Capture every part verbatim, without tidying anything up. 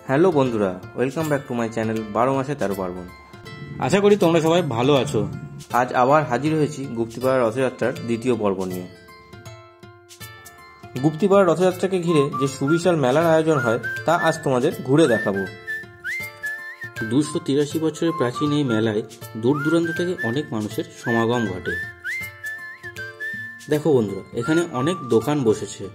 Hello বন্ধুরা, welcome back to my channel বারো মাসে তেরো পার্বণ। আশা করি তোমরা সবাই ভালো আছো। আজ আবার হাজির হয়েছি গুপ্তিপাড়া রথযাত্রার দ্বিতীয় পর্ব নিয়ে। গুপ্তিপাড়া রথযাত্রাকে ঘিরে যে সুবিশাল মেলার আয়োজন হয় তা আজ তোমাদের ঘুরে দেখাবো। দুশো তিরাশি বছরের প্রাচীন এই মেলায় দূর দূরান্ত থেকে অনেক মানুষের সমাগম ঘটে। দেখো বন্ধুরা, এখানে অনেক দোকান বসেছে।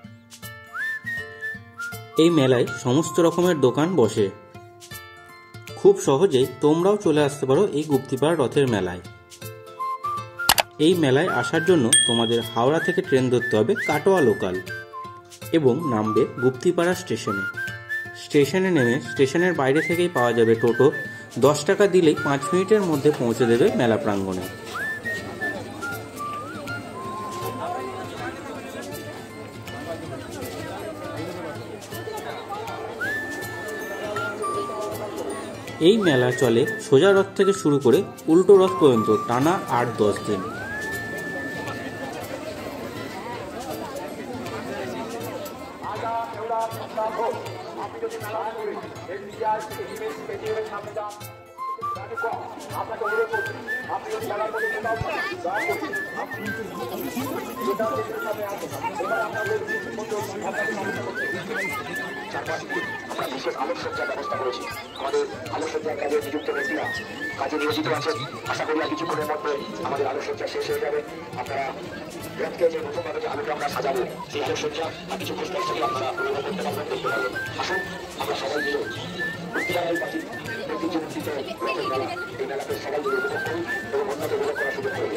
এই মেলায় সমস্ত রকমের দোকান বসে। খুব সহজেই তোমরাও চলে আসতে পারো এই গুপ্তিপাড়া রথের মেলায়। এই মেলায় আসার জন্য তোমাদের হাওড়া থেকে ট্রেন ধরতে হবে কাটোয়া লোকাল এবং নামবে গুপ্তিপাড়া স্টেশনে। স্টেশনে নেমে স্টেশনের বাইরে থেকেই পাওয়া যাবে টোটো। দশ টাকা দিলেই পাঁচ মিনিটের মধ্যে পৌঁছে দেবে মেলা প্রাঙ্গণে। এই মেলা চলে সোজা রথ থেকে শুরু করে উল্টো রথ পর্যন্ত টানা আট দশ দিন। আমরা বিশেষ আলোকসজ্জার ব্যবস্থা করেছি। আমাদের আলোকসজ্জার কাজে নিযুক্ত ব্যক্তিরা কাজে নিয়োজিত আছেন। আশা করি কিছুক্ষণের মধ্যে আমাদের আলোকসজ্জা শেষ হয়ে যাবে। আপনারা রথকে যে নতুনভাবে যে আলোকে আমরা সাজাবো সেই আলোকসজ্জা আর কিছু খোঁজ থেকে আপনারা অনুভব করতে পারবেন, দেখতে পারবেন। আসুন আমরা সবাই মিলে গুপ্তিপাড়ার প্রাচীন ঐতিহ্যমণ্ডিত রথের মেলা, এই মেলাকে সবাই মিলে উপভোগ করি এবং অন্যকে উপভোগ করার সুযোগ করে দিই।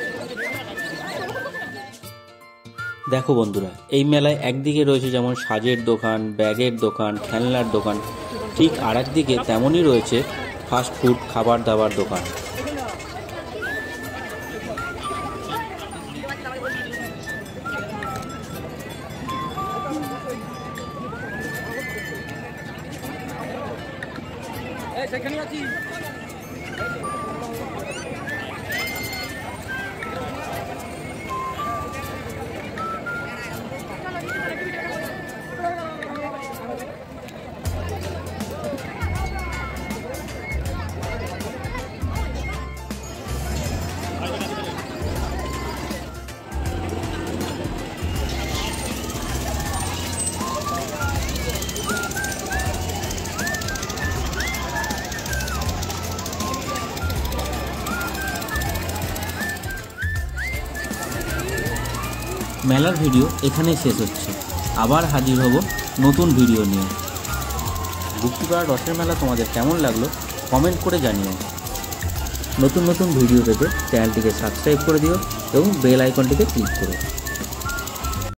দেখো বন্ধুরা, এই মেলায় একদিকে রয়েছে যেমন সাজের দোকান, ব্যাগের দোকান, খেলনার দোকান, ঠিক আর একদিকে তেমনই রয়েছে ফাস্ট ফুড, খাবার দাবার দোকান। মেলার ভিডিও এখানেই শেষ হচ্ছে। আবার হাজির হব নতুন ভিডিও নিয়ে। গুপ্তিপাড়া রথের মেলা তোমাদের কেমন লাগলো কমেন্ট করে জানিও। নতুন নতুন ভিডিও পেতে চ্যানেলটিকে সাবস্ক্রাইব করে দিও এবং বেল আইকনটিতে ক্লিক করো।